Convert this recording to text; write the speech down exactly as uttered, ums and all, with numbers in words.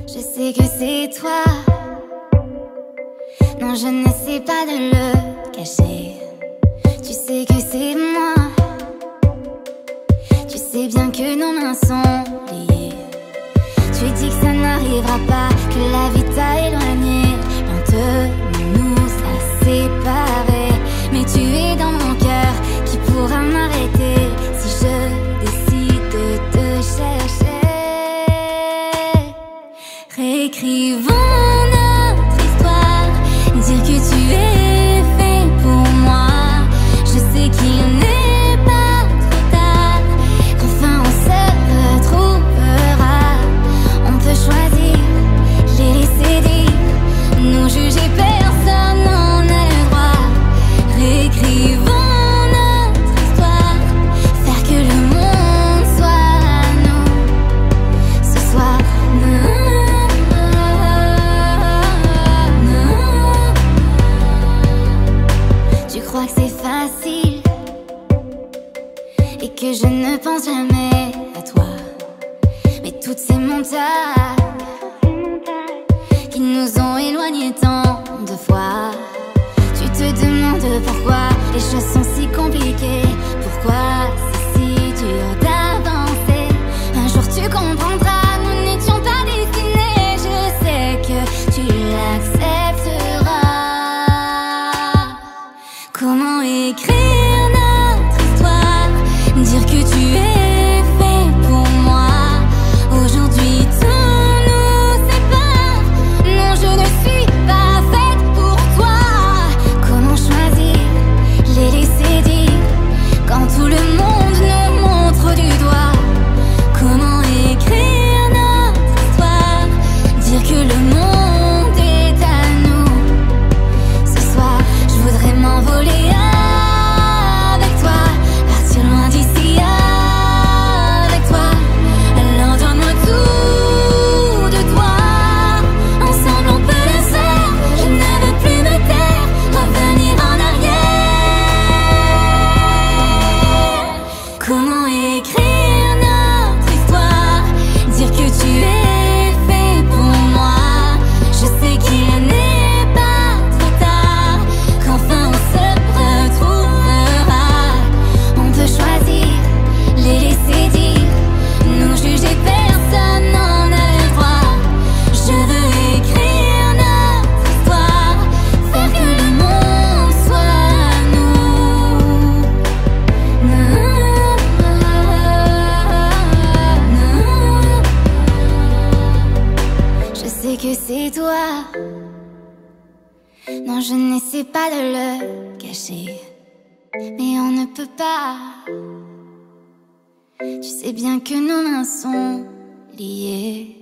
Je sais que c'est toi. Non, je n'essaie pas de le cacher. Tu sais que c'est moi. Tu sais bien que nos mains sont liées. Tu dis que ça n'arrivera pas, que la vie t'a éloigné. Lentement nous a séparés. Mais tu es dans mon cœur, qui pourra m'arrêter si je décide de te chercher. Réécrivons notre histoire, dire que tu es fait pour moi. Je sais qu'il n'est pas trop tard, qu'enfin on se retrouvera. On peut choisir, les laisser dire, nous juger, personne n'en a le droit. Réécrivons notre histoire, faire que le monde soit à nous ce soir. Tu crois que c'est facile et que je ne pense jamais à toi, mais toutes ces montagnes qui nous ont éloignés tant de fois. Tu te demandes pourquoi les choses sont si compliquées, pourquoi c'est si dur d'avancer. Un jour tu comprendras, nous n'étions pas destinés. Je sais que tu l'accepteras. Comment écrire notre histoire, dire que tu es fait pour moi. Aujourd'hui tout nous sépare. Non, je ne suis pas faite pour toi. Comment choisir, les laisser dire, quand tout le monde nous montre du doigt. Comment écrire notre histoire, dire que le monde est à nous ce soir. Je voudrais m'envoler avec toi, partir loin d'ici avec toi. Alors donne-moi tout de toi, ensemble on peut le faire. Je ne veux plus me taire, revenir en arrière. Comment écrire notre histoire, dire que tu es fait pour moi. Je sais qu'il n'est pas trop tard, qu'enfin on se retrouvera. On peut choisir, les laisser dire, nous juger, personne n'en a le droit. Je veux écrire notre histoire, faire que le monde soit à nous. Je sais que c'est toi. Non, je n'essaie pas de le cacher, mais on ne peut pas. Tu sais bien que nos mains sont liées.